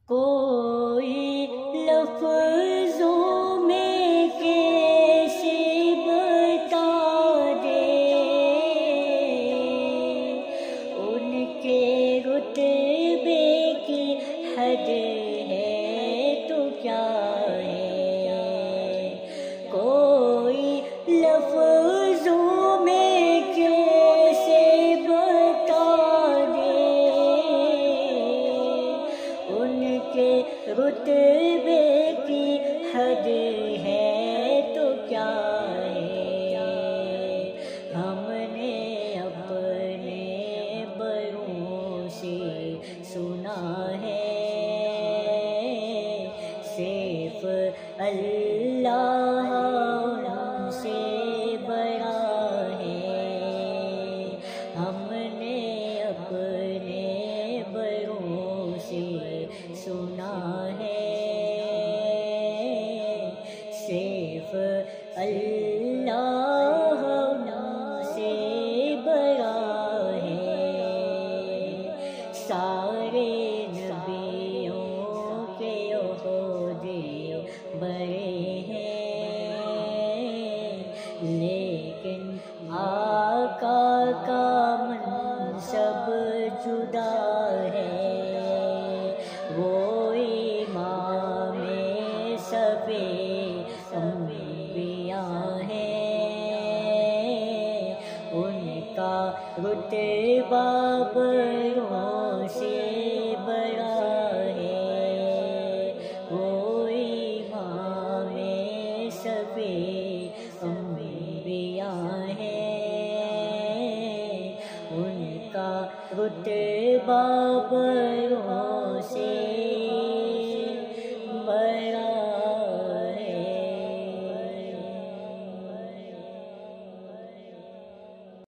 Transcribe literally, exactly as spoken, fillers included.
کوئی لفظوں میں کیسے بتا دے ان کے رتبے کی حد ہے تو کیا ہے، کوئی لفظوں میں کیسے بتا دے ان کے رتبے کی حد ہے تو کیا ہے، ہم نے اپنے بڑوں سے سنا ہے صرف اللہ ہم سے بڑا ہے، ہم نے اپنے بڑوں سے سنا ہے